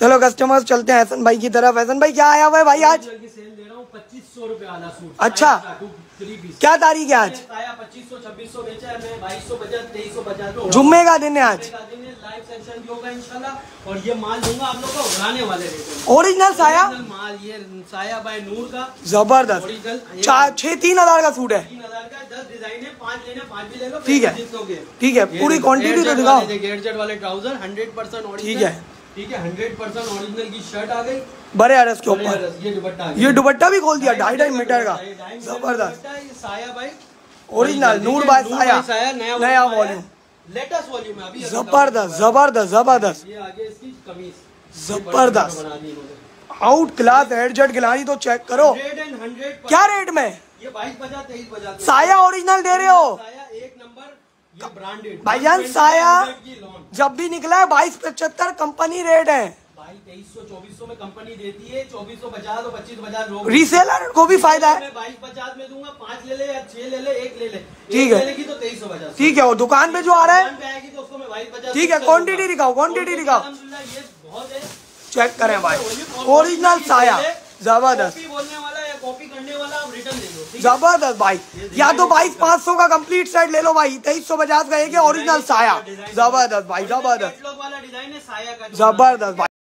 चलो कस्टमर्स चलते हैं हसन भाई की तरफ। हसन भाई क्या आया हुआ है भाई आज? 2500 रुपए वाला सूट। अच्छा, क्या तारीख है आज? 2500 2600 बेचा है, मैं 2250 2350 जुम्मे का दिन है आज। लाइव सेशन भी होगा इंशाल्लाह। और ये माल दूंगा आप लोग को उड़ाने वाले रेट में। ओरिजिनल साया माल, ये साया बाय नूर का जबरदस्त। 3,000 का सूट है। 3000 का 10 डिजाइन है, 5 लेने 5 भी ले लो। ठीक है ठीक है, पूरी क्वांटिटी तो दिखाओ। एयरजेट वाले ट्राउजर 100% ओरिजिनल। ठीक है ठीक है, 100% ओरिजिनल की शर्ट आ गई बड़े अरस के ऊपर। ये दुपट्टा भी खोल दिया 2.5 मीटर का, जबरदस्त। साया भाई ओरिजिनल नूर बाय साया, नया वॉल्यूम, लेटेस्ट वॉल्यूम है अभी। जबरदस्त जबरदस्त जबरदस्त, ये आगे इसकी कमीज जबरदस्त, आउट क्लास हेडजेट गिलानी तो चेक करो। 100 क्या रेट में? ये 2250 2350 साया ओरिजिनल दे रहे हो? साया एक नंबर, ये ब्रांडेड भाईजान। साया जब भी निकला है 2275 कंपनी रेट है। 2300 2400 में कंपनी देती है, 2450 और 2550 लोग। रीसेलर को भी फायदा है। 2250 में दूंगा, 5 ले ले या 6 ले ले, 1 ले ले। ठीक है, लेगी तो 2350। ठीक है। और दुकान पे जो आ रहा है तो उसको मैं 2250। ठीक है, क्वांटिटी दिखाओ, क्वांटिटी दिखाओ, ये बहुत है, चेक करें भाई। ओरिजिनल साया जबरदस्त, कॉपी बोलने वाला या कॉपी करने वाला आप रिटर्न दे दो। जबरदस्त भाई। या तो 22,500 का कंप्लीट सेट ले लो भाई, 2350 का एक है ओरिजिनल साया, जबरदस्त भाई, जबरदस्त वाला डिजाइन है साया का, जबरदस्त भाई।